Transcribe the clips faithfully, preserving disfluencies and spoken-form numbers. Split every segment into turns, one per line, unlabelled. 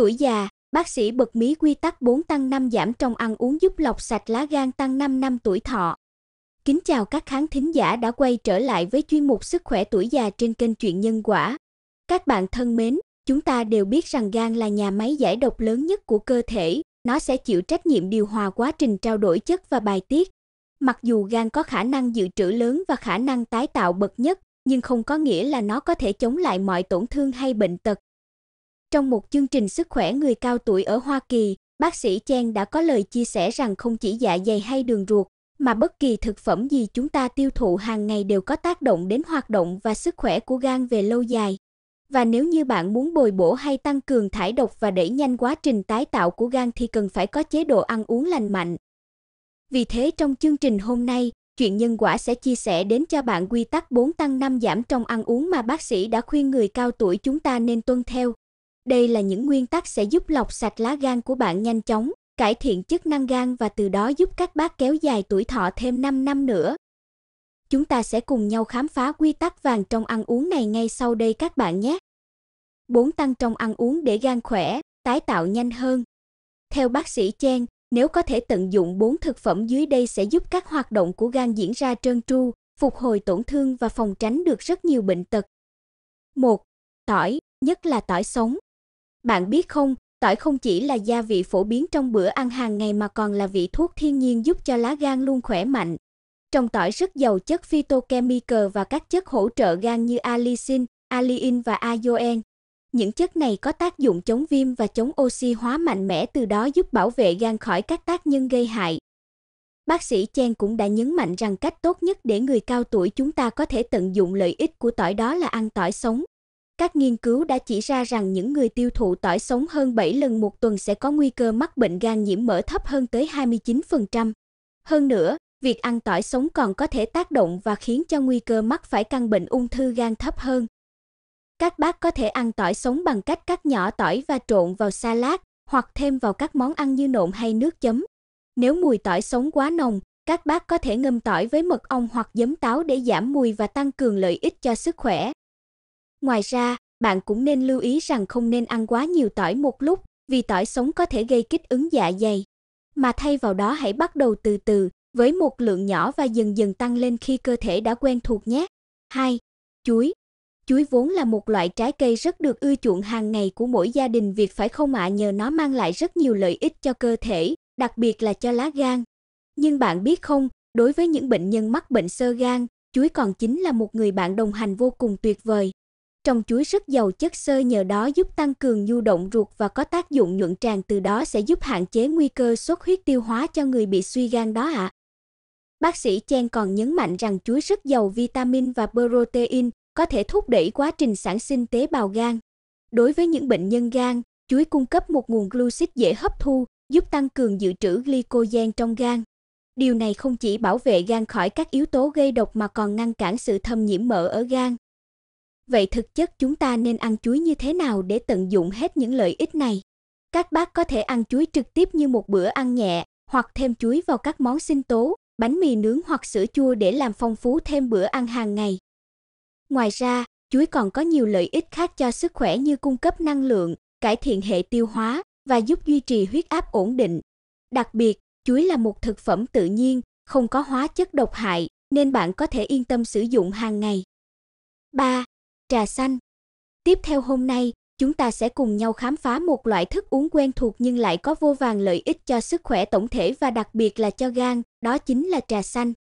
Tuổi già, bác sĩ bật mí quy tắc bốn tăng năm giảm trong ăn uống giúp lọc sạch lá gan tăng năm năm tuổi thọ. Kính chào các khán thính giả đã quay trở lại với chuyên mục Sức khỏe tuổi già trên kênh Chuyện Nhân Quả. Các bạn thân mến, chúng ta đều biết rằng gan là nhà máy giải độc lớn nhất của cơ thể, nó sẽ chịu trách nhiệm điều hòa quá trình trao đổi chất và bài tiết. Mặc dù gan có khả năng dự trữ lớn và khả năng tái tạo bậc nhất, nhưng không có nghĩa là nó có thể chống lại mọi tổn thương hay bệnh tật. Trong một chương trình sức khỏe người cao tuổi ở Hoa Kỳ, bác sĩ Chen đã có lời chia sẻ rằng không chỉ dạ dày hay đường ruột, mà bất kỳ thực phẩm gì chúng ta tiêu thụ hàng ngày đều có tác động đến hoạt động và sức khỏe của gan về lâu dài. Và nếu như bạn muốn bồi bổ hay tăng cường thải độc và đẩy nhanh quá trình tái tạo của gan thì cần phải có chế độ ăn uống lành mạnh. Vì thế trong chương trình hôm nay, Chuyện Nhân Quả sẽ chia sẻ đến cho bạn quy tắc bốn tăng năm giảm trong ăn uống mà bác sĩ đã khuyên người cao tuổi chúng ta nên tuân theo. Đây là những nguyên tắc sẽ giúp lọc sạch lá gan của bạn nhanh chóng, cải thiện chức năng gan và từ đó giúp các bác kéo dài tuổi thọ thêm năm năm nữa. Chúng ta sẽ cùng nhau khám phá quy tắc vàng trong ăn uống này ngay sau đây các bạn nhé. bốn tăng trong ăn uống để gan khỏe, tái tạo nhanh hơn. Theo bác sĩ Chen, nếu có thể tận dụng bốn thực phẩm dưới đây sẽ giúp các hoạt động của gan diễn ra trơn tru, phục hồi tổn thương và phòng tránh được rất nhiều bệnh tật. một. Tỏi, nhất là tỏi sống. Bạn biết không, tỏi không chỉ là gia vị phổ biến trong bữa ăn hàng ngày mà còn là vị thuốc thiên nhiên giúp cho lá gan luôn khỏe mạnh. Trong tỏi rất giàu chất phytochemical và các chất hỗ trợ gan như allicin, alliin và azoen. Những chất này có tác dụng chống viêm và chống oxy hóa mạnh mẽ, từ đó giúp bảo vệ gan khỏi các tác nhân gây hại. Bác sĩ Chen cũng đã nhấn mạnh rằng cách tốt nhất để người cao tuổi chúng ta có thể tận dụng lợi ích của tỏi đó là ăn tỏi sống. Các nghiên cứu đã chỉ ra rằng những người tiêu thụ tỏi sống hơn bảy lần một tuần sẽ có nguy cơ mắc bệnh gan nhiễm mỡ thấp hơn tới hai mươi chín phần trăm. Hơn nữa, việc ăn tỏi sống còn có thể tác động và khiến cho nguy cơ mắc phải căn bệnh ung thư gan thấp hơn. Các bác có thể ăn tỏi sống bằng cách cắt nhỏ tỏi và trộn vào salad, hoặc thêm vào các món ăn như nộm hay nước chấm. Nếu mùi tỏi sống quá nồng, các bác có thể ngâm tỏi với mật ong hoặc giấm táo để giảm mùi và tăng cường lợi ích cho sức khỏe. Ngoài ra, bạn cũng nên lưu ý rằng không nên ăn quá nhiều tỏi một lúc, vì tỏi sống có thể gây kích ứng dạ dày. Mà thay vào đó hãy bắt đầu từ từ, với một lượng nhỏ và dần dần tăng lên khi cơ thể đã quen thuộc nhé. hai. Chuối. Chuối vốn là một loại trái cây rất được ưa chuộng hàng ngày của mỗi gia đình Việt phải không ạ, nhờ nó mang lại rất nhiều lợi ích cho cơ thể, đặc biệt là cho lá gan. Nhưng bạn biết không, đối với những bệnh nhân mắc bệnh xơ gan, chuối còn chính là một người bạn đồng hành vô cùng tuyệt vời. Trong chuối rất giàu chất xơ, nhờ đó giúp tăng cường nhu động ruột và có tác dụng nhuận tràng, từ đó sẽ giúp hạn chế nguy cơ xuất huyết tiêu hóa cho người bị suy gan đó ạ. À. Bác sĩ Chen còn nhấn mạnh rằng chuối rất giàu vitamin và protein, có thể thúc đẩy quá trình sản sinh tế bào gan. Đối với những bệnh nhân gan, chuối cung cấp một nguồn glucid dễ hấp thu, giúp tăng cường dự trữ glycogen trong gan. Điều này không chỉ bảo vệ gan khỏi các yếu tố gây độc mà còn ngăn cản sự thâm nhiễm mỡ ở gan. Vậy thực chất chúng ta nên ăn chuối như thế nào để tận dụng hết những lợi ích này? Các bác có thể ăn chuối trực tiếp như một bữa ăn nhẹ, hoặc thêm chuối vào các món sinh tố, bánh mì nướng hoặc sữa chua để làm phong phú thêm bữa ăn hàng ngày. Ngoài ra, chuối còn có nhiều lợi ích khác cho sức khỏe như cung cấp năng lượng, cải thiện hệ tiêu hóa và giúp duy trì huyết áp ổn định. Đặc biệt, chuối là một thực phẩm tự nhiên, không có hóa chất độc hại, nên bạn có thể yên tâm sử dụng hàng ngày. ba. Trà xanh. Tiếp theo hôm nay, chúng ta sẽ cùng nhau khám phá một loại thức uống quen thuộc nhưng lại có vô vàn lợi ích cho sức khỏe tổng thể và đặc biệt là cho gan, đó chính là trà xanh.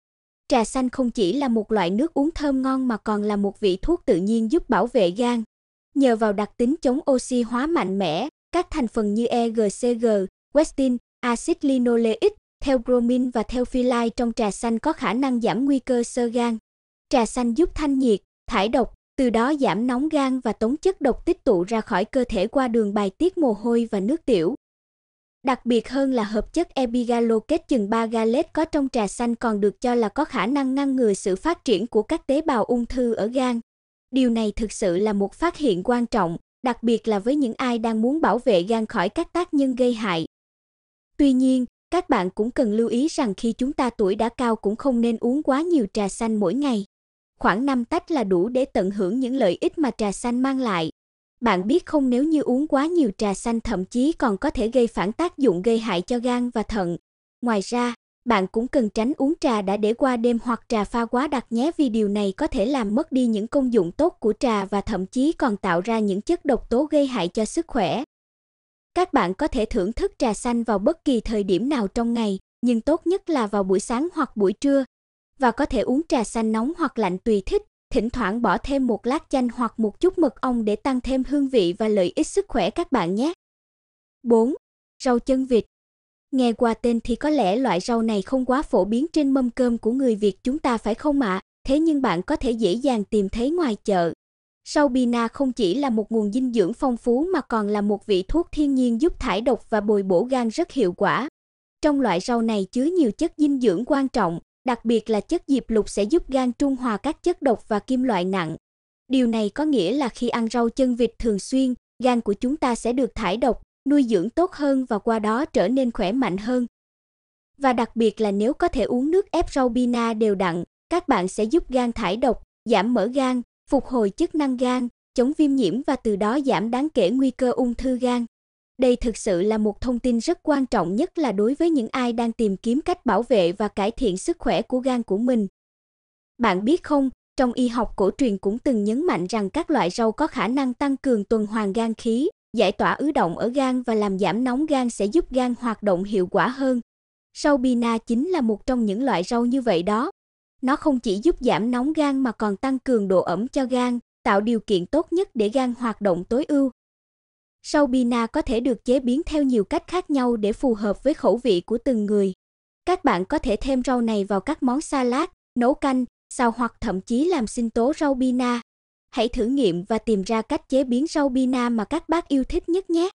Trà xanh không chỉ là một loại nước uống thơm ngon mà còn là một vị thuốc tự nhiên giúp bảo vệ gan. Nhờ vào đặc tính chống oxy hóa mạnh mẽ, các thành phần như e giê xê giê, quercetin, axit linoleic, theobromine và theophylline trong trà xanh có khả năng giảm nguy cơ xơ gan. Trà xanh giúp thanh nhiệt, thải độc, từ đó giảm nóng gan và tống chất độc tích tụ ra khỏi cơ thể qua đường bài tiết mồ hôi và nước tiểu. Đặc biệt hơn là hợp chất epigallocate chừng ba gallate có trong trà xanh còn được cho là có khả năng ngăn ngừa sự phát triển của các tế bào ung thư ở gan. Điều này thực sự là một phát hiện quan trọng, đặc biệt là với những ai đang muốn bảo vệ gan khỏi các tác nhân gây hại. Tuy nhiên, các bạn cũng cần lưu ý rằng khi chúng ta tuổi đã cao cũng không nên uống quá nhiều trà xanh mỗi ngày. Khoảng năm tách là đủ để tận hưởng những lợi ích mà trà xanh mang lại. Bạn biết không, nếu như uống quá nhiều trà xanh thậm chí còn có thể gây phản tác dụng gây hại cho gan và thận. Ngoài ra, bạn cũng cần tránh uống trà đã để qua đêm hoặc trà pha quá đặc nhé, vì điều này có thể làm mất đi những công dụng tốt của trà và thậm chí còn tạo ra những chất độc tố gây hại cho sức khỏe. Các bạn có thể thưởng thức trà xanh vào bất kỳ thời điểm nào trong ngày, nhưng tốt nhất là vào buổi sáng hoặc buổi trưa. Và có thể uống trà xanh nóng hoặc lạnh tùy thích, thỉnh thoảng bỏ thêm một lát chanh hoặc một chút mật ong để tăng thêm hương vị và lợi ích sức khỏe các bạn nhé. bốn. Rau chân vịt. Nghe qua tên thì có lẽ loại rau này không quá phổ biến trên mâm cơm của người Việt chúng ta phải không ạ? À? Thế nhưng bạn có thể dễ dàng tìm thấy ngoài chợ. Rau bina không chỉ là một nguồn dinh dưỡng phong phú mà còn là một vị thuốc thiên nhiên giúp thải độc và bồi bổ gan rất hiệu quả. Trong loại rau này chứa nhiều chất dinh dưỡng quan trọng, đặc biệt là chất diệp lục sẽ giúp gan trung hòa các chất độc và kim loại nặng. Điều này có nghĩa là khi ăn rau chân vịt thường xuyên, gan của chúng ta sẽ được thải độc, nuôi dưỡng tốt hơn và qua đó trở nên khỏe mạnh hơn. Và đặc biệt là nếu có thể uống nước ép rau bina đều đặn, các bạn sẽ giúp gan thải độc, giảm mỡ gan, phục hồi chức năng gan, chống viêm nhiễm và từ đó giảm đáng kể nguy cơ ung thư gan. Đây thực sự là một thông tin rất quan trọng, nhất là đối với những ai đang tìm kiếm cách bảo vệ và cải thiện sức khỏe của gan của mình. Bạn biết không, trong y học cổ truyền cũng từng nhấn mạnh rằng các loại rau có khả năng tăng cường tuần hoàn gan khí, giải tỏa ứ đọng ở gan và làm giảm nóng gan sẽ giúp gan hoạt động hiệu quả hơn. Rau bina chính là một trong những loại rau như vậy đó. Nó không chỉ giúp giảm nóng gan mà còn tăng cường độ ẩm cho gan, tạo điều kiện tốt nhất để gan hoạt động tối ưu. Rau bina có thể được chế biến theo nhiều cách khác nhau để phù hợp với khẩu vị của từng người. Các bạn có thể thêm rau này vào các món salad, nấu canh, xào hoặc thậm chí làm sinh tố rau bina. Hãy thử nghiệm và tìm ra cách chế biến rau bina mà các bác yêu thích nhất nhé.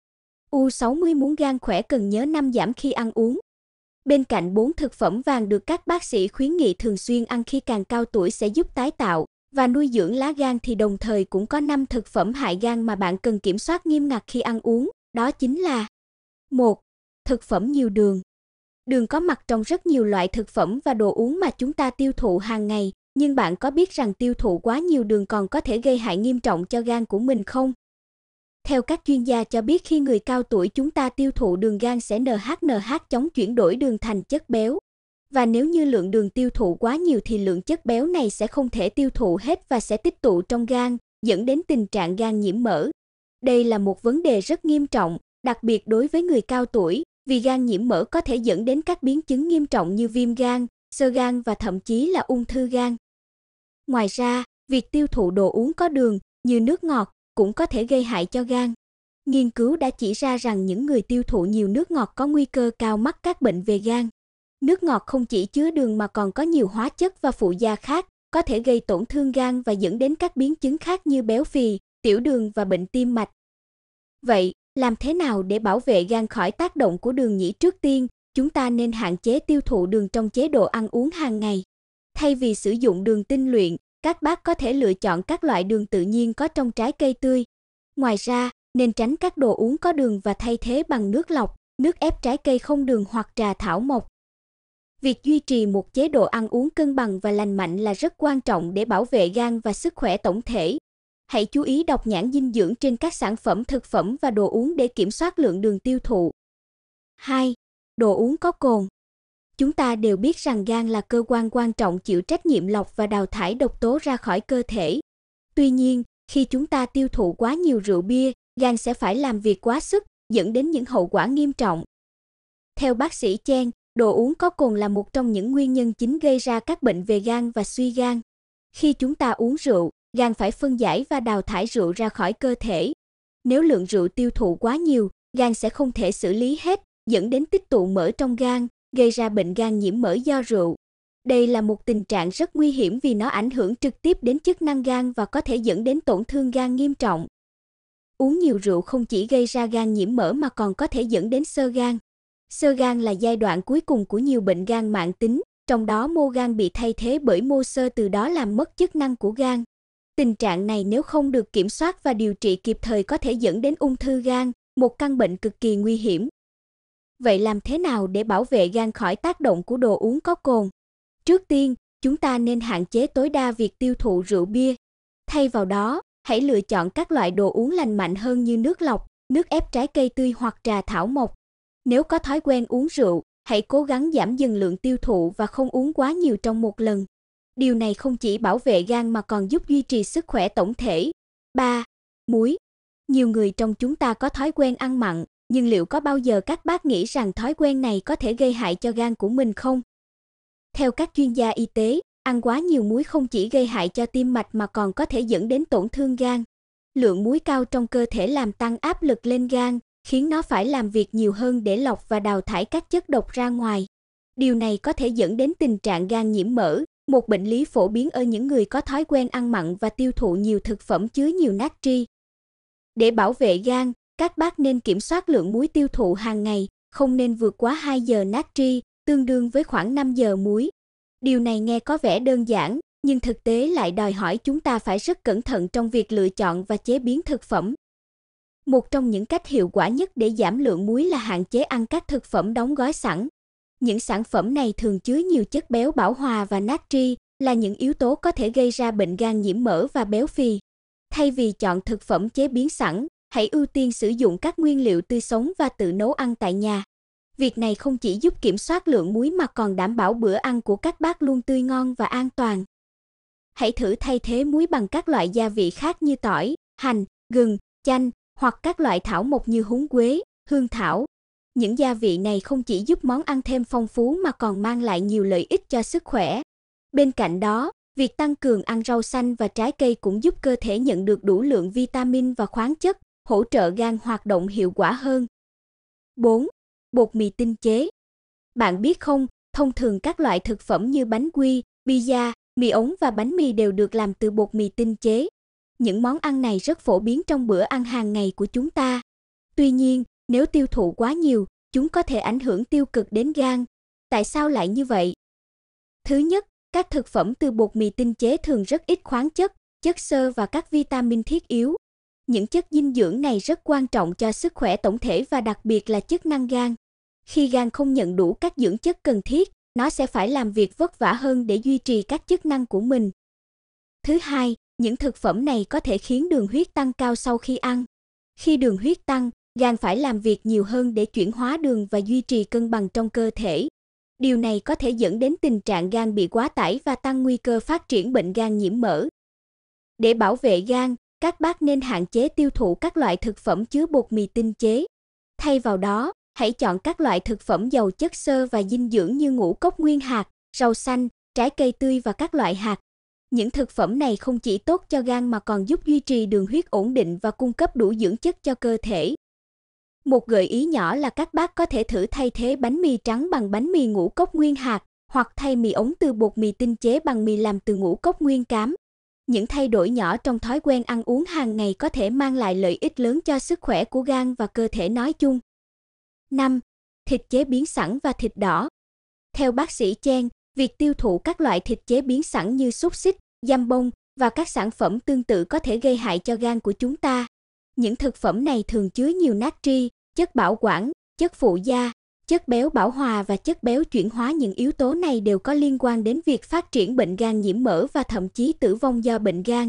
U sáu mươi muốn gan khỏe cần nhớ năm giảm khi ăn uống. Bên cạnh bốn thực phẩm vàng được các bác sĩ khuyến nghị thường xuyên ăn khi càng cao tuổi sẽ giúp tái tạo và nuôi dưỡng lá gan thì đồng thời cũng có năm thực phẩm hại gan mà bạn cần kiểm soát nghiêm ngặt khi ăn uống, đó chính là: một. Thực phẩm nhiều đường. Đường có mặt trong rất nhiều loại thực phẩm và đồ uống mà chúng ta tiêu thụ hàng ngày, nhưng bạn có biết rằng tiêu thụ quá nhiều đường còn có thể gây hại nghiêm trọng cho gan của mình không? Theo các chuyên gia cho biết, khi người cao tuổi chúng ta tiêu thụ đường, gan sẽ en hát en hát chống chuyển đổi đường thành chất béo. Và nếu như lượng đường tiêu thụ quá nhiều thì lượng chất béo này sẽ không thể tiêu thụ hết và sẽ tích tụ trong gan, dẫn đến tình trạng gan nhiễm mỡ. Đây là một vấn đề rất nghiêm trọng, đặc biệt đối với người cao tuổi, vì gan nhiễm mỡ có thể dẫn đến các biến chứng nghiêm trọng như viêm gan, xơ gan và thậm chí là ung thư gan. Ngoài ra, việc tiêu thụ đồ uống có đường, như nước ngọt, cũng có thể gây hại cho gan. Nghiên cứu đã chỉ ra rằng những người tiêu thụ nhiều nước ngọt có nguy cơ cao mắc các bệnh về gan. Nước ngọt không chỉ chứa đường mà còn có nhiều hóa chất và phụ gia khác, có thể gây tổn thương gan và dẫn đến các biến chứng khác như béo phì, tiểu đường và bệnh tim mạch. Vậy, làm thế nào để bảo vệ gan khỏi tác động của đường nhỉ? Trước tiên, chúng ta nên hạn chế tiêu thụ đường trong chế độ ăn uống hàng ngày. Thay vì sử dụng đường tinh luyện, các bác có thể lựa chọn các loại đường tự nhiên có trong trái cây tươi. Ngoài ra, nên tránh các đồ uống có đường và thay thế bằng nước lọc, nước ép trái cây không đường hoặc trà thảo mộc. Việc duy trì một chế độ ăn uống cân bằng và lành mạnh là rất quan trọng để bảo vệ gan và sức khỏe tổng thể. Hãy chú ý đọc nhãn dinh dưỡng trên các sản phẩm thực phẩm và đồ uống để kiểm soát lượng đường tiêu thụ. hai. Đồ uống có cồn. Chúng ta đều biết rằng gan là cơ quan quan trọng chịu trách nhiệm lọc và đào thải độc tố ra khỏi cơ thể. Tuy nhiên, khi chúng ta tiêu thụ quá nhiều rượu bia, gan sẽ phải làm việc quá sức, dẫn đến những hậu quả nghiêm trọng. Theo bác sĩ Chen, đồ uống có cồn là một trong những nguyên nhân chính gây ra các bệnh về gan và suy gan. Khi chúng ta uống rượu, gan phải phân giải và đào thải rượu ra khỏi cơ thể. Nếu lượng rượu tiêu thụ quá nhiều, gan sẽ không thể xử lý hết, dẫn đến tích tụ mỡ trong gan, gây ra bệnh gan nhiễm mỡ do rượu. Đây là một tình trạng rất nguy hiểm vì nó ảnh hưởng trực tiếp đến chức năng gan và có thể dẫn đến tổn thương gan nghiêm trọng. Uống nhiều rượu không chỉ gây ra gan nhiễm mỡ mà còn có thể dẫn đến xơ gan. Xơ gan là giai đoạn cuối cùng của nhiều bệnh gan mãn tính, trong đó mô gan bị thay thế bởi mô xơ, từ đó làm mất chức năng của gan. Tình trạng này nếu không được kiểm soát và điều trị kịp thời có thể dẫn đến ung thư gan, một căn bệnh cực kỳ nguy hiểm. Vậy làm thế nào để bảo vệ gan khỏi tác động của đồ uống có cồn? Trước tiên, chúng ta nên hạn chế tối đa việc tiêu thụ rượu bia. Thay vào đó, Hãy lựa chọn các loại đồ uống lành mạnh hơn như nước lọc, nước ép trái cây tươi hoặc trà thảo mộc. Nếu có thói quen uống rượu, hãy cố gắng giảm dần lượng tiêu thụ và không uống quá nhiều trong một lần. Điều này không chỉ bảo vệ gan mà còn giúp duy trì sức khỏe tổng thể. ba. Muối. Nhiều người trong chúng ta có thói quen ăn mặn, nhưng liệu có bao giờ các bác nghĩ rằng thói quen này có thể gây hại cho gan của mình không? Theo các chuyên gia y tế, ăn quá nhiều muối không chỉ gây hại cho tim mạch mà còn có thể dẫn đến tổn thương gan. Lượng muối cao trong cơ thể làm tăng áp lực lên gan, khiến nó phải làm việc nhiều hơn để lọc và đào thải các chất độc ra ngoài. Điều này có thể dẫn đến tình trạng gan nhiễm mỡ, một bệnh lý phổ biến ở những người có thói quen ăn mặn và tiêu thụ nhiều thực phẩm chứa nhiều natri. Để bảo vệ gan, các bác nên kiểm soát lượng muối tiêu thụ hàng ngày, không nên vượt quá hai giờ natri, tương đương với khoảng năm giờ muối. Điều này nghe có vẻ đơn giản, nhưng thực tế lại đòi hỏi chúng ta phải rất cẩn thận trong việc lựa chọn và chế biến thực phẩm. Một trong những cách hiệu quả nhất để giảm lượng muối là hạn chế ăn các thực phẩm đóng gói sẵn. Những sản phẩm này thường chứa nhiều chất béo bão hòa và natri, là những yếu tố có thể gây ra bệnh gan nhiễm mỡ và béo phì. Thay vì chọn thực phẩm chế biến sẵn, hãy ưu tiên sử dụng các nguyên liệu tươi sống và tự nấu ăn tại nhà. Việc này không chỉ giúp kiểm soát lượng muối mà còn đảm bảo bữa ăn của các bác luôn tươi ngon và an toàn. Hãy thử thay thế muối bằng các loại gia vị khác như tỏi, hành, gừng, chanh hoặc các loại thảo mộc như húng quế, hương thảo. Những gia vị này không chỉ giúp món ăn thêm phong phú mà còn mang lại nhiều lợi ích cho sức khỏe. Bên cạnh đó, việc tăng cường ăn rau xanh và trái cây cũng giúp cơ thể nhận được đủ lượng vitamin và khoáng chất, hỗ trợ gan hoạt động hiệu quả hơn. bốn. Bột mì tinh chế. Bạn biết không, thông thường các loại thực phẩm như bánh quy, pizza, mì ống và bánh mì đều được làm từ bột mì tinh chế. Những món ăn này rất phổ biến trong bữa ăn hàng ngày của chúng ta. Tuy nhiên, nếu tiêu thụ quá nhiều, chúng có thể ảnh hưởng tiêu cực đến gan. Tại sao lại như vậy? Thứ nhất, các thực phẩm từ bột mì tinh chế thường rất ít khoáng chất, chất xơ và các vitamin thiết yếu. Những chất dinh dưỡng này rất quan trọng cho sức khỏe tổng thể và đặc biệt là chức năng gan. Khi gan không nhận đủ các dưỡng chất cần thiết, nó sẽ phải làm việc vất vả hơn để duy trì các chức năng của mình. Thứ hai, những thực phẩm này có thể khiến đường huyết tăng cao sau khi ăn. Khi đường huyết tăng, gan phải làm việc nhiều hơn để chuyển hóa đường và duy trì cân bằng trong cơ thể. Điều này có thể dẫn đến tình trạng gan bị quá tải và tăng nguy cơ phát triển bệnh gan nhiễm mỡ. Để bảo vệ gan, các bác nên hạn chế tiêu thụ các loại thực phẩm chứa bột mì tinh chế. Thay vào đó, hãy chọn các loại thực phẩm giàu chất xơ và dinh dưỡng như ngũ cốc nguyên hạt, rau xanh, trái cây tươi và các loại hạt. Những thực phẩm này không chỉ tốt cho gan mà còn giúp duy trì đường huyết ổn định và cung cấp đủ dưỡng chất cho cơ thể. Một gợi ý nhỏ là các bác có thể thử thay thế bánh mì trắng bằng bánh mì ngũ cốc nguyên hạt, hoặc thay mì ống từ bột mì tinh chế bằng mì làm từ ngũ cốc nguyên cám. Những thay đổi nhỏ trong thói quen ăn uống hàng ngày có thể mang lại lợi ích lớn cho sức khỏe của gan và cơ thể nói chung. năm. Thịt chế biến sẵn và thịt đỏ. Theo bác sĩ Chen, việc tiêu thụ các loại thịt chế biến sẵn như xúc xích, giam bông và các sản phẩm tương tự có thể gây hại cho gan của chúng ta. Những thực phẩm này thường chứa nhiều natri, chất bảo quản, chất phụ gia, chất béo bão hòa và chất béo chuyển hóa. Những yếu tố này đều có liên quan đến việc phát triển bệnh gan nhiễm mỡ và thậm chí tử vong do bệnh gan.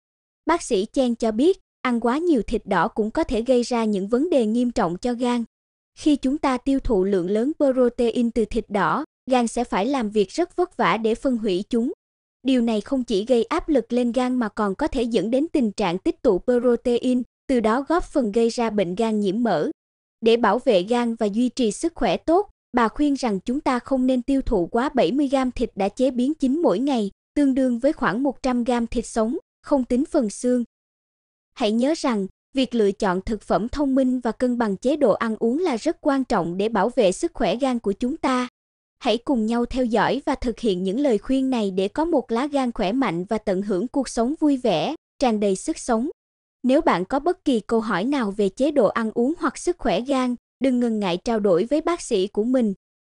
Bác sĩ Chen cho biết, ăn quá nhiều thịt đỏ cũng có thể gây ra những vấn đề nghiêm trọng cho gan. Khi chúng ta tiêu thụ lượng lớn protein từ thịt đỏ, gan sẽ phải làm việc rất vất vả để phân hủy chúng. Điều này không chỉ gây áp lực lên gan mà còn có thể dẫn đến tình trạng tích tụ protein, từ đó góp phần gây ra bệnh gan nhiễm mỡ. Để bảo vệ gan và duy trì sức khỏe tốt, bà khuyên rằng chúng ta không nên tiêu thụ quá bảy mươi gam thịt đã chế biến chín mỗi ngày, tương đương với khoảng một trăm gam thịt sống, không tính phần xương. Hãy nhớ rằng, việc lựa chọn thực phẩm thông minh và cân bằng chế độ ăn uống là rất quan trọng để bảo vệ sức khỏe gan của chúng ta. Hãy cùng nhau theo dõi và thực hiện những lời khuyên này để có một lá gan khỏe mạnh và tận hưởng cuộc sống vui vẻ, tràn đầy sức sống. Nếu bạn có bất kỳ câu hỏi nào về chế độ ăn uống hoặc sức khỏe gan, đừng ngần ngại trao đổi với bác sĩ của mình.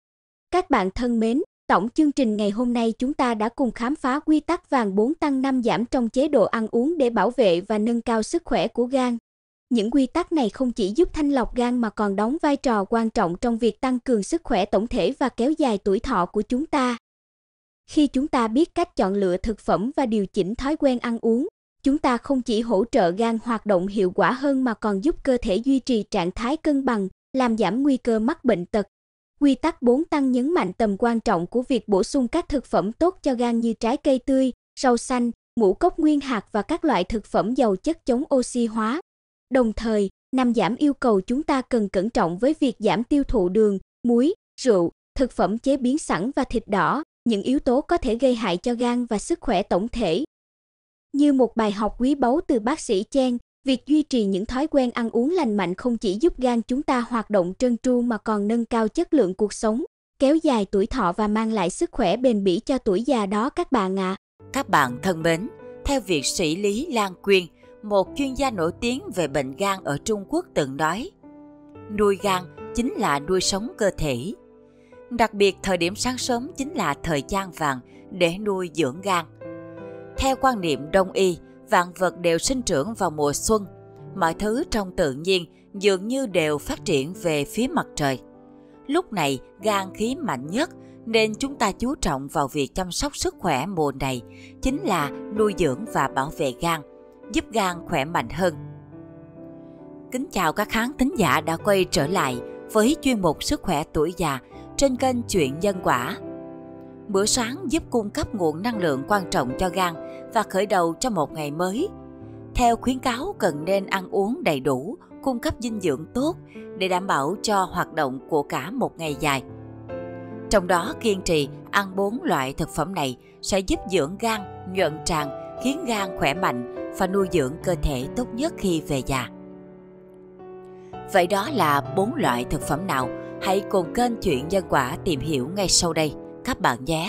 Các bạn thân mến, tổng chương trình ngày hôm nay chúng ta đã cùng khám phá quy tắc vàng bốn tăng năm giảm trong chế độ ăn uống để bảo vệ và nâng cao sức khỏe của gan. Những quy tắc này không chỉ giúp thanh lọc gan mà còn đóng vai trò quan trọng trong việc tăng cường sức khỏe tổng thể và kéo dài tuổi thọ của chúng ta. Khi chúng ta biết cách chọn lựa thực phẩm và điều chỉnh thói quen ăn uống, chúng ta không chỉ hỗ trợ gan hoạt động hiệu quả hơn mà còn giúp cơ thể duy trì trạng thái cân bằng, làm giảm nguy cơ mắc bệnh tật. Quy tắc bốn tăng nhấn mạnh tầm quan trọng của việc bổ sung các thực phẩm tốt cho gan như trái cây tươi, rau xanh, ngũ cốc nguyên hạt và các loại thực phẩm giàu chất chống oxy hóa. Đồng thời, năm giảm yêu cầu chúng ta cần cẩn trọng với việc giảm tiêu thụ đường, muối, rượu, thực phẩm chế biến sẵn và thịt đỏ, những yếu tố có thể gây hại cho gan và sức khỏe tổng thể. Như một bài học quý báu từ bác sĩ Chen, việc duy trì những thói quen ăn uống lành mạnh không chỉ giúp gan chúng ta hoạt động trơn tru mà còn nâng cao chất lượng cuộc sống, kéo dài tuổi thọ và mang lại sức khỏe bền bỉ cho tuổi già đó các bạn ạ. À.
Các bạn thân mến, theo Việt sĩ Lý Lan Quyên, một chuyên gia nổi tiếng về bệnh gan ở Trung Quốc từng nói, nuôi gan chính là nuôi sống cơ thể. Đặc biệt thời điểm sáng sớm chính là thời gian vàng để nuôi dưỡng gan. Theo quan niệm Đông y, vạn vật đều sinh trưởng vào mùa xuân, mọi thứ trong tự nhiên dường như đều phát triển về phía mặt trời. Lúc này gan khí mạnh nhất nên chúng ta chú trọng vào việc chăm sóc sức khỏe mùa này chính là nuôi dưỡng và bảo vệ gan, giúp gan khỏe mạnh hơn. Kính chào các khán thính giả đã quay trở lại với chuyên mục Sức khỏe tuổi già trên kênh Chuyện Nhân Quả. Bữa sáng giúp cung cấp nguồn năng lượng quan trọng cho gan và khởi đầu cho một ngày mới. Theo khuyến cáo cần nên ăn uống đầy đủ, cung cấp dinh dưỡng tốt để đảm bảo cho hoạt động của cả một ngày dài. Trong đó kiên trì ăn bốn loại thực phẩm này sẽ giúp dưỡng gan, nhuận tràng, khiến gan khỏe mạnh và nuôi dưỡng cơ thể tốt nhất khi về già. Vậy đó là bốn loại thực phẩm nào? Hãy cùng kênh Chuyện Nhân Quả tìm hiểu ngay sau đây các bạn nhé.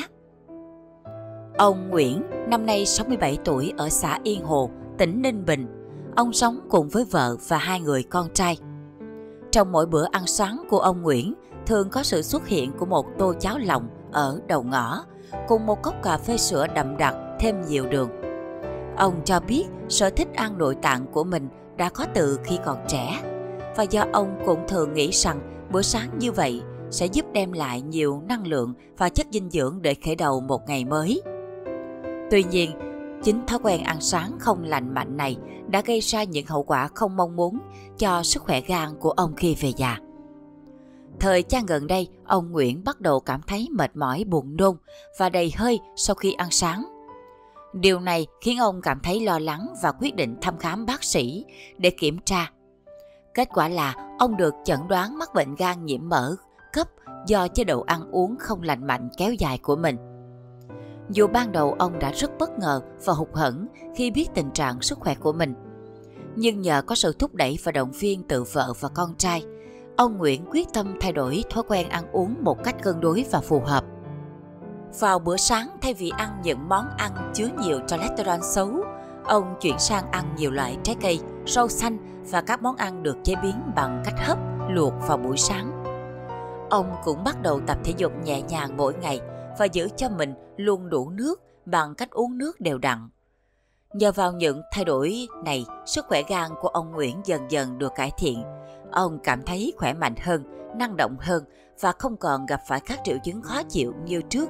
Ông Nguyễn, năm nay sáu mươi bảy tuổi ở xã Yên Hồ, tỉnh Ninh Bình. Ông sống cùng với vợ và hai người con trai. Trong mỗi bữa ăn sáng của ông Nguyễn, thường có sự xuất hiện của một tô cháo lòng ở đầu ngõ, cùng một cốc cà phê sữa đậm đặc thêm nhiều đường. Ông cho biết sở thích ăn nội tạng của mình đã có từ khi còn trẻ, và do ông cũng thường nghĩ rằng bữa sáng như vậy sẽ giúp đem lại nhiều năng lượng và chất dinh dưỡng để khởi đầu một ngày mới. Tuy nhiên, chính thói quen ăn sáng không lành mạnh này đã gây ra những hậu quả không mong muốn cho sức khỏe gan của ông khi về già. Thời gian gần đây, ông Nguyễn bắt đầu cảm thấy mệt mỏi, buồn nôn và đầy hơi sau khi ăn sáng. Điều này khiến ông cảm thấy lo lắng và quyết định thăm khám bác sĩ để kiểm tra. Kết quả là ông được chẩn đoán mắc bệnh gan nhiễm mỡ cấp do chế độ ăn uống không lành mạnh kéo dài của mình. Dù ban đầu ông đã rất bất ngờ và hụt hẫng khi biết tình trạng sức khỏe của mình, nhưng nhờ có sự thúc đẩy và động viên từ vợ và con trai, ông Nguyễn quyết tâm thay đổi thói quen ăn uống một cách cân đối và phù hợp. Vào bữa sáng, thay vì ăn những món ăn chứa nhiều cholesterol xấu, ông chuyển sang ăn nhiều loại trái cây, rau xanh và các món ăn được chế biến bằng cách hấp, luộc vào buổi sáng. Ông cũng bắt đầu tập thể dục nhẹ nhàng mỗi ngày và giữ cho mình luôn đủ nước bằng cách uống nước đều đặn. Nhờ vào những thay đổi này, sức khỏe gan của ông Nguyễn dần dần được cải thiện. Ông cảm thấy khỏe mạnh hơn, năng động hơn và không còn gặp phải các triệu chứng khó chịu như trước.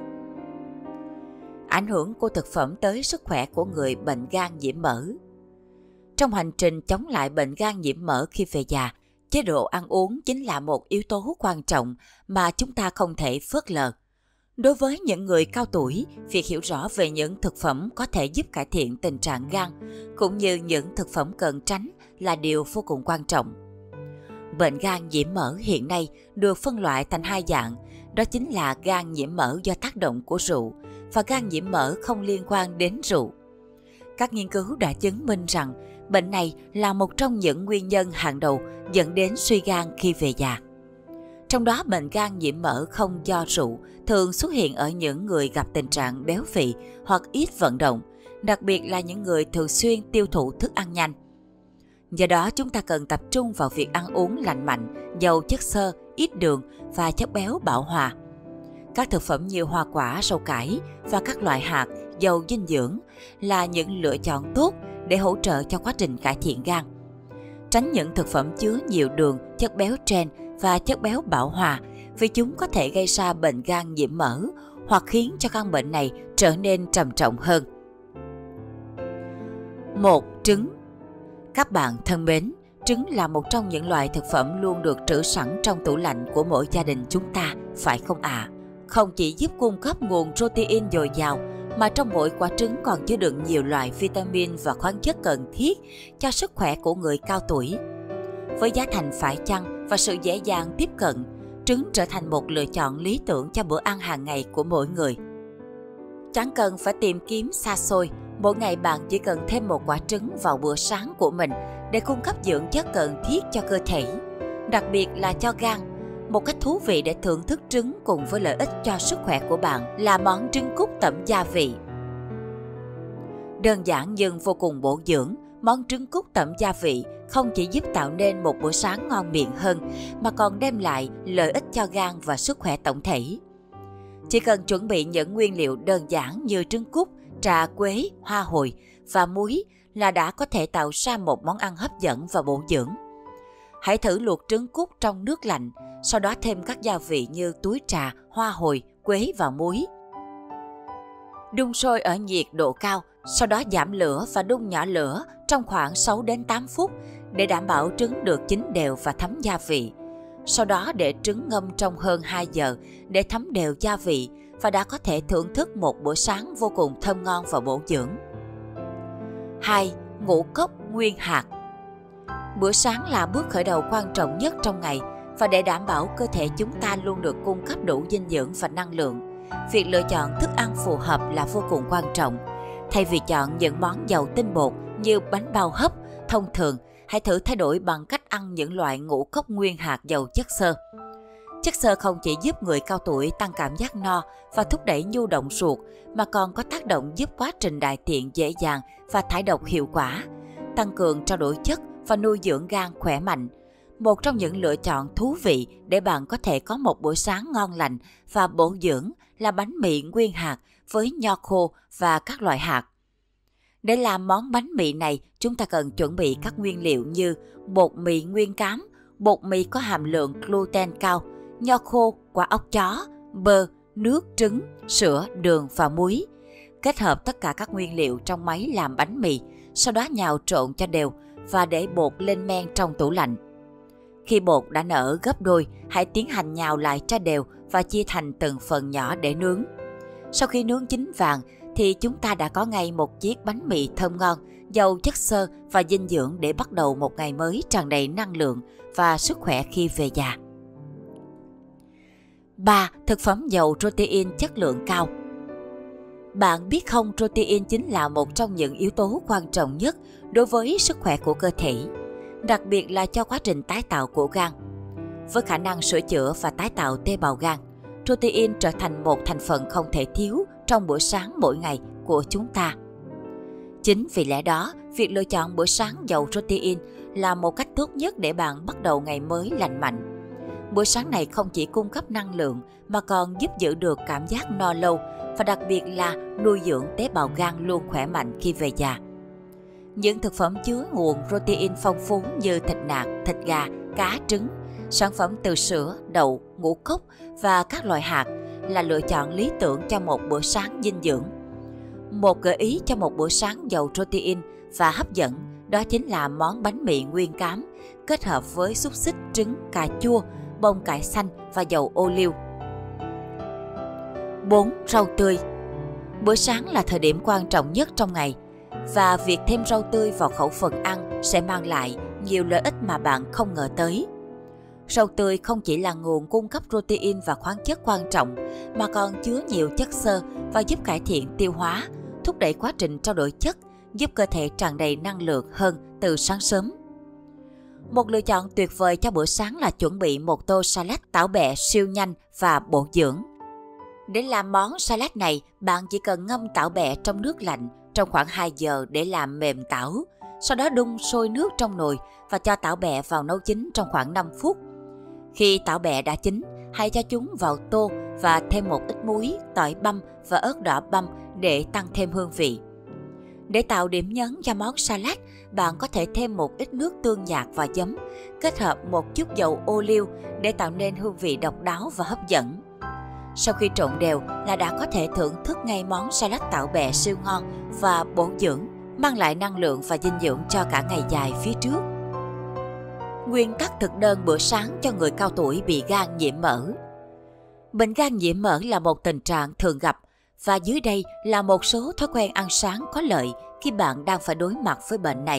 Ảnh hưởng của thực phẩm tới sức khỏe của người bệnh gan nhiễm mỡ. Trong hành trình chống lại bệnh gan nhiễm mỡ khi về già, chế độ ăn uống chính là một yếu tố quan trọng mà chúng ta không thể phớt lờ. Đối với những người cao tuổi, việc hiểu rõ về những thực phẩm có thể giúp cải thiện tình trạng gan, cũng như những thực phẩm cần tránh là điều vô cùng quan trọng. Bệnh gan nhiễm mỡ hiện nay được phân loại thành hai dạng, đó chính là gan nhiễm mỡ do tác động của rượu và gan nhiễm mỡ không liên quan đến rượu. Các nghiên cứu đã chứng minh rằng bệnh này là một trong những nguyên nhân hàng đầu dẫn đến suy gan khi về già. Trong đó, bệnh gan nhiễm mỡ không do rượu thường xuất hiện ở những người gặp tình trạng béo phì hoặc ít vận động, đặc biệt là những người thường xuyên tiêu thụ thức ăn nhanh. Do đó, chúng ta cần tập trung vào việc ăn uống lành mạnh, giàu chất xơ, ít đường và chất béo bão hòa. Các thực phẩm như hoa quả, rau cải và các loại hạt giàu dinh dưỡng là những lựa chọn tốt để hỗ trợ cho quá trình cải thiện gan. Tránh những thực phẩm chứa nhiều đường, chất béo trans và chất béo bão hòa vì chúng có thể gây ra bệnh gan nhiễm mỡ hoặc khiến cho căn bệnh này trở nên trầm trọng hơn. một. Trứng. Các bạn thân mến, trứng là một trong những loại thực phẩm luôn được trữ sẵn trong tủ lạnh của mỗi gia đình chúng ta, phải không ạ? À? Không chỉ giúp cung cấp nguồn protein dồi dào, mà trong mỗi quả trứng còn chứa đựng nhiều loại vitamin và khoáng chất cần thiết cho sức khỏe của người cao tuổi. Với giá thành phải chăng và sự dễ dàng tiếp cận, trứng trở thành một lựa chọn lý tưởng cho bữa ăn hàng ngày của mỗi người. Chẳng cần phải tìm kiếm xa xôi, mỗi ngày bạn chỉ cần thêm một quả trứng vào bữa sáng của mình để cung cấp dưỡng chất cần thiết cho cơ thể, đặc biệt là cho gan. Một cách thú vị để thưởng thức trứng cùng với lợi ích cho sức khỏe của bạn là món trứng cút tẩm gia vị. Đơn giản nhưng vô cùng bổ dưỡng, món trứng cút tẩm gia vị không chỉ giúp tạo nên một bữa sáng ngon miệng hơn, mà còn đem lại lợi ích cho gan và sức khỏe tổng thể. Chỉ cần chuẩn bị những nguyên liệu đơn giản như trứng cút, trà quế, hoa hồi và muối là đã có thể tạo ra một món ăn hấp dẫn và bổ dưỡng. Hãy thử luộc trứng cút trong nước lạnh, sau đó thêm các gia vị như túi trà, hoa hồi, quế và muối. Đun sôi ở nhiệt độ cao, sau đó giảm lửa và đun nhỏ lửa trong khoảng sáu đến tám phút để đảm bảo trứng được chín đều và thấm gia vị. Sau đó để trứng ngâm trong hơn hai giờ để thấm đều gia vị và đã có thể thưởng thức một bữa sáng vô cùng thơm ngon và bổ dưỡng. hai. Ngũ cốc nguyên hạt. Bữa sáng là bước khởi đầu quan trọng nhất trong ngày, và để đảm bảo cơ thể chúng ta luôn được cung cấp đủ dinh dưỡng và năng lượng, việc lựa chọn thức ăn phù hợp là vô cùng quan trọng. Thay vì chọn những món giàu tinh bột như bánh bao hấp thông thường, hãy thử thay đổi bằng cách ăn những loại ngũ cốc nguyên hạt giàu chất xơ. Chất xơ không chỉ giúp người cao tuổi tăng cảm giác no và thúc đẩy nhu động ruột, mà còn có tác động giúp quá trình đại tiện dễ dàng và thải độc hiệu quả, tăng cường trao đổi chất và nuôi dưỡng gan khỏe mạnh. Một trong những lựa chọn thú vị để bạn có thể có một bữa sáng ngon lành và bổ dưỡng là bánh mì nguyên hạt với nho khô và các loại hạt. Để làm món bánh mì này, chúng ta cần chuẩn bị các nguyên liệu như bột mì nguyên cám, bột mì có hàm lượng gluten cao, nho khô, quả óc chó, bơ, nước, trứng, sữa, đường và muối. Kết hợp tất cả các nguyên liệu trong máy làm bánh mì, sau đó nhào trộn cho đều và để bột lên men trong tủ lạnh. Khi bột đã nở gấp đôi, hãy tiến hành nhào lại cho đều và chia thành từng phần nhỏ để nướng. Sau khi nướng chín vàng thì chúng ta đã có ngay một chiếc bánh mì thơm ngon, giàu chất xơ và dinh dưỡng để bắt đầu một ngày mới tràn đầy năng lượng và sức khỏe khi về già. ba. Thực phẩm giàu protein chất lượng cao. Bạn biết không, protein chính là một trong những yếu tố quan trọng nhất đối với sức khỏe của cơ thể, đặc biệt là cho quá trình tái tạo của gan. Với khả năng sửa chữa và tái tạo tế bào gan, protein trở thành một thành phần không thể thiếu trong bữa sáng mỗi ngày của chúng ta. Chính vì lẽ đó, việc lựa chọn bữa sáng giàu protein là một cách tốt nhất để bạn bắt đầu ngày mới lành mạnh. Bữa sáng này không chỉ cung cấp năng lượng mà còn giúp giữ được cảm giác no lâu và đặc biệt là nuôi dưỡng tế bào gan luôn khỏe mạnh khi về già. Những thực phẩm chứa nguồn protein phong phú như thịt nạc, thịt gà, cá, trứng, sản phẩm từ sữa, đậu, ngũ cốc và các loại hạt là lựa chọn lý tưởng cho một bữa sáng dinh dưỡng. Một gợi ý cho một bữa sáng giàu protein và hấp dẫn đó chính là món bánh mì nguyên cám kết hợp với xúc xích, trứng, cà chua, bông cải xanh và dầu ô liu. bốn. Rau tươi. Bữa sáng là thời điểm quan trọng nhất trong ngày, và việc thêm rau tươi vào khẩu phần ăn sẽ mang lại nhiều lợi ích mà bạn không ngờ tới. Rau tươi không chỉ là nguồn cung cấp protein và khoáng chất quan trọng, mà còn chứa nhiều chất xơ và giúp cải thiện tiêu hóa, thúc đẩy quá trình trao đổi chất, giúp cơ thể tràn đầy năng lượng hơn từ sáng sớm. Một lựa chọn tuyệt vời cho bữa sáng là chuẩn bị một tô salad tảo bẹ siêu nhanh và bổ dưỡng. Để làm món salad này, bạn chỉ cần ngâm tảo bẹ trong nước lạnh trong khoảng hai giờ để làm mềm tảo. Sau đó đun sôi nước trong nồi và cho tảo bẹ vào nấu chín trong khoảng năm phút. Khi tảo bẹ đã chín, hãy cho chúng vào tô và thêm một ít muối, tỏi băm và ớt đỏ băm để tăng thêm hương vị. Để tạo điểm nhấn cho món salad, bạn có thể thêm một ít nước tương nhạt và giấm, kết hợp một chút dầu ô liu để tạo nên hương vị độc đáo và hấp dẫn. Sau khi trộn đều là đã có thể thưởng thức ngay món salad tảo bẹ siêu ngon và bổ dưỡng mang lại năng lượng và dinh dưỡng cho cả ngày dài phía trước. Nguyên tắc thực đơn bữa sáng cho người cao tuổi bị gan nhiễm mỡ. Bệnh gan nhiễm mỡ là một tình trạng thường gặp và dưới đây là một số thói quen ăn sáng có lợi khi bạn đang phải đối mặt với bệnh này.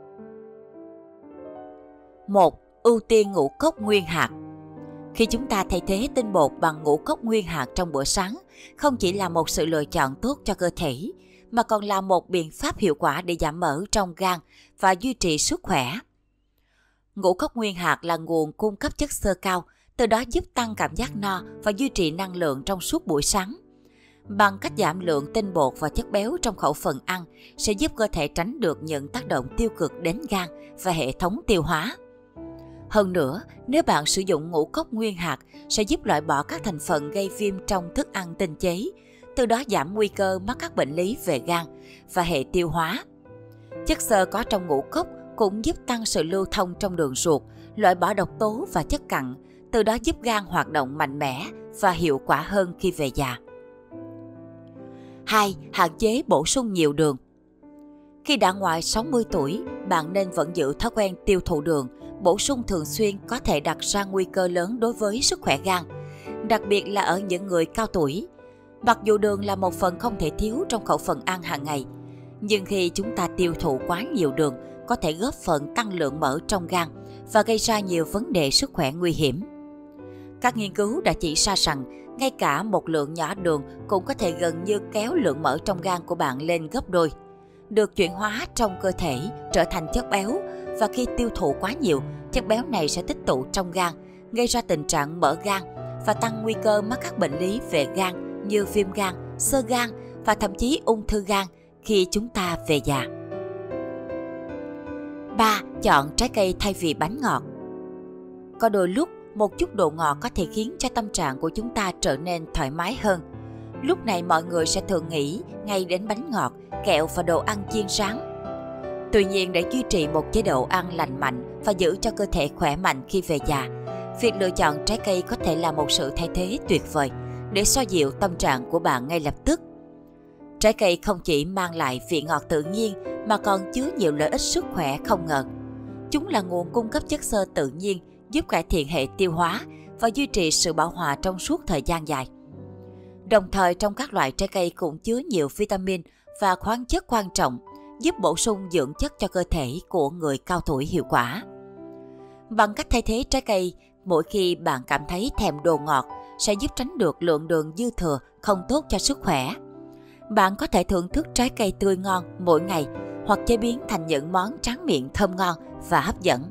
một. Ưu tiên ngũ cốc nguyên hạt. Khi chúng ta thay thế tinh bột bằng ngũ cốc nguyên hạt trong bữa sáng, không chỉ là một sự lựa chọn tốt cho cơ thể, mà còn là một biện pháp hiệu quả để giảm mỡ trong gan và duy trì sức khỏe. Ngũ cốc nguyên hạt là nguồn cung cấp chất xơ cao, từ đó giúp tăng cảm giác no và duy trì năng lượng trong suốt buổi sáng. Bằng cách giảm lượng tinh bột và chất béo trong khẩu phần ăn sẽ giúp cơ thể tránh được những tác động tiêu cực đến gan và hệ thống tiêu hóa. Hơn nữa, nếu bạn sử dụng ngũ cốc nguyên hạt sẽ giúp loại bỏ các thành phần gây viêm trong thức ăn tinh chế, từ đó giảm nguy cơ mắc các bệnh lý về gan và hệ tiêu hóa. Chất xơ có trong ngũ cốc cũng giúp tăng sự lưu thông trong đường ruột, loại bỏ độc tố và chất cặn, từ đó giúp gan hoạt động mạnh mẽ và hiệu quả hơn khi về già. hai. Hạn chế bổ sung nhiều đường. Khi đã ngoài sáu mươi tuổi, bạn nên vẫn giữ thói quen tiêu thụ đường, bổ sung thường xuyên có thể đặt ra nguy cơ lớn đối với sức khỏe gan, đặc biệt là ở những người cao tuổi. Mặc dù đường là một phần không thể thiếu trong khẩu phần ăn hàng ngày, nhưng khi chúng ta tiêu thụ quá nhiều đường, có thể góp phần tăng lượng mỡ trong gan và gây ra nhiều vấn đề sức khỏe nguy hiểm. Các nghiên cứu đã chỉ ra rằng, ngay cả một lượng nhỏ đường cũng có thể gần như kéo lượng mỡ trong gan của bạn lên gấp đôi. Được chuyển hóa trong cơ thể trở thành chất béo, và khi tiêu thụ quá nhiều, chất béo này sẽ tích tụ trong gan, gây ra tình trạng mỡ gan và tăng nguy cơ mắc các bệnh lý về gan như viêm gan, xơ gan và thậm chí ung thư gan khi chúng ta về già. ba. Chọn trái cây thay vì bánh ngọt. Có đôi lúc, một chút độ ngọt có thể khiến cho tâm trạng của chúng ta trở nên thoải mái hơn. Lúc này mọi người sẽ thường nghĩ ngay đến bánh ngọt, kẹo và đồ ăn chiên rán. Tuy nhiên, để duy trì một chế độ ăn lành mạnh và giữ cho cơ thể khỏe mạnh khi về già, việc lựa chọn trái cây có thể là một sự thay thế tuyệt vời để xoa dịu tâm trạng của bạn ngay lập tức. Trái cây không chỉ mang lại vị ngọt tự nhiên mà còn chứa nhiều lợi ích sức khỏe không ngờ. Chúng là nguồn cung cấp chất xơ tự nhiên, giúp cải thiện hệ tiêu hóa và duy trì sự bảo hòa trong suốt thời gian dài. Đồng thời, trong các loại trái cây cũng chứa nhiều vitamin và khoáng chất quan trọng, giúp bổ sung dưỡng chất cho cơ thể của người cao tuổi hiệu quả. Bằng cách thay thế trái cây, mỗi khi bạn cảm thấy thèm đồ ngọt, sẽ giúp tránh được lượng đường dư thừa không tốt cho sức khỏe. Bạn có thể thưởng thức trái cây tươi ngon mỗi ngày hoặc chế biến thành những món tráng miệng thơm ngon và hấp dẫn.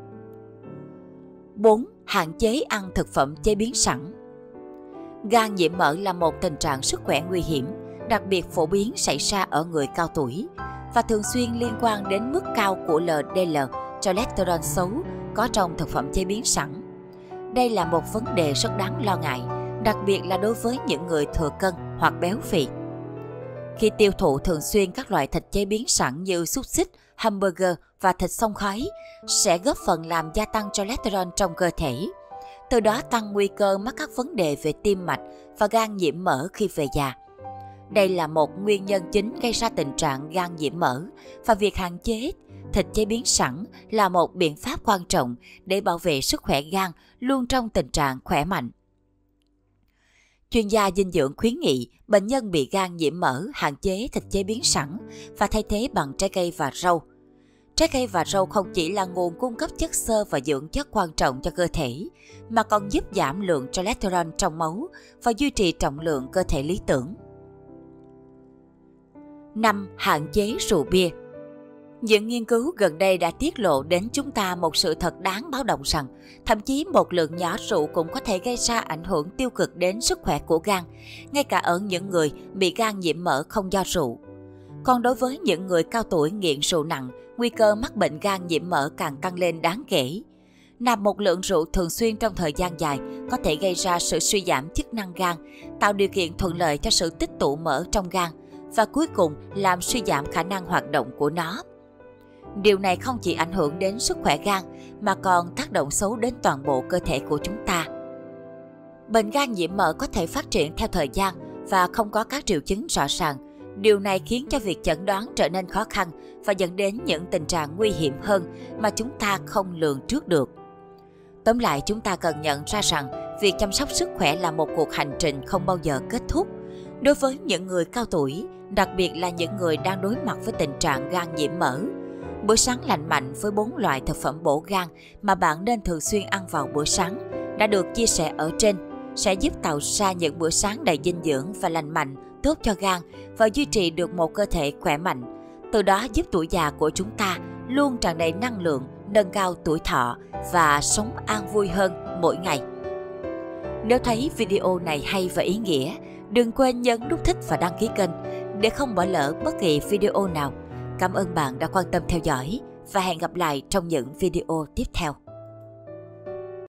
bốn. Hạn chế ăn thực phẩm chế biến sẵn. Gan nhiễm mỡ là một tình trạng sức khỏe nguy hiểm, đặc biệt phổ biến xảy ra ở người cao tuổi và thường xuyên liên quan đến mức cao của lờ đê lờ, cholesterol xấu, có trong thực phẩm chế biến sẵn. Đây là một vấn đề rất đáng lo ngại, đặc biệt là đối với những người thừa cân hoặc béo phì. Khi tiêu thụ thường xuyên các loại thịt chế biến sẵn như xúc xích, hamburger và thịt xông khói sẽ góp phần làm gia tăng cholesterol trong cơ thể, từ đó tăng nguy cơ mắc các vấn đề về tim mạch và gan nhiễm mỡ khi về già. Đây là một nguyên nhân chính gây ra tình trạng gan nhiễm mỡ, và việc hạn chế thịt chế biến sẵn là một biện pháp quan trọng để bảo vệ sức khỏe gan luôn trong tình trạng khỏe mạnh. Chuyên gia dinh dưỡng khuyến nghị bệnh nhân bị gan nhiễm mỡ hạn chế thịt chế biến sẵn và thay thế bằng trái cây và rau. Trái cây và rau không chỉ là nguồn cung cấp chất xơ và dưỡng chất quan trọng cho cơ thể, mà còn giúp giảm lượng cholesterol trong máu và duy trì trọng lượng cơ thể lý tưởng. năm. Hạn chế rượu bia. Những nghiên cứu gần đây đã tiết lộ đến chúng ta một sự thật đáng báo động rằng thậm chí một lượng nhỏ rượu cũng có thể gây ra ảnh hưởng tiêu cực đến sức khỏe của gan, ngay cả ở những người bị gan nhiễm mỡ không do rượu. Còn đối với những người cao tuổi nghiện rượu nặng, nguy cơ mắc bệnh gan nhiễm mỡ càng tăng lên đáng kể. Nạp một lượng rượu thường xuyên trong thời gian dài có thể gây ra sự suy giảm chức năng gan, tạo điều kiện thuận lợi cho sự tích tụ mỡ trong gan và cuối cùng làm suy giảm khả năng hoạt động của nó. Điều này không chỉ ảnh hưởng đến sức khỏe gan mà còn tác động xấu đến toàn bộ cơ thể của chúng ta. Bệnh gan nhiễm mỡ có thể phát triển theo thời gian và không có các triệu chứng rõ ràng. Điều này khiến cho việc chẩn đoán trở nên khó khăn và dẫn đến những tình trạng nguy hiểm hơn mà chúng ta không lường trước được. Tóm lại, chúng ta cần nhận ra rằng việc chăm sóc sức khỏe là một cuộc hành trình không bao giờ kết thúc. Đối với những người cao tuổi, đặc biệt là những người đang đối mặt với tình trạng gan nhiễm mỡ, bữa sáng lành mạnh với bốn loại thực phẩm bổ gan mà bạn nên thường xuyên ăn vào bữa sáng đã được chia sẻ ở trên sẽ giúp tạo ra những bữa sáng đầy dinh dưỡng và lành mạnh, tốt cho gan và duy trì được một cơ thể khỏe mạnh. Từ đó giúp tuổi già của chúng ta luôn tràn đầy năng lượng, nâng cao tuổi thọ và sống an vui hơn mỗi ngày. Nếu thấy video này hay và ý nghĩa, đừng quên nhấn nút thích và đăng ký kênh để không bỏ lỡ bất kỳ video nào. Cảm ơn bạn đã quan tâm theo dõi và hẹn gặp lại trong những video tiếp theo.